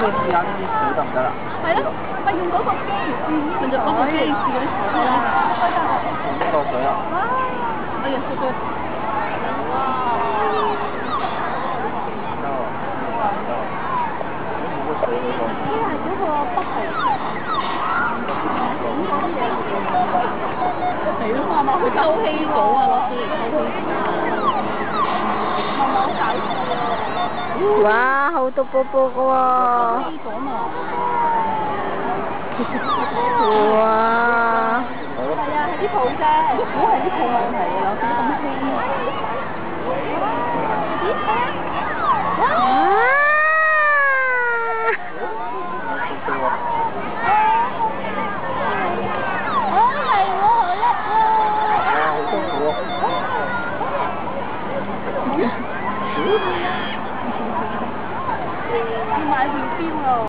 試下呢啲水得唔得啦？ 係咯，咪用嗰個機，咪就嗰個機試嗰啲水啦。 用呢個水啊！ 哎呀，叔叔。 冇水呢個。 呢係嗰個北河。係咯，媽媽佢抽氣咗啊，攞水嚟抽氣。媽媽好搞笑啊！ 哇，好多波波噶喎！哇！ 係啊，係啲泡啫，如果係啲泡問題啊，有幾咁輕啊！哇！要買票標啊！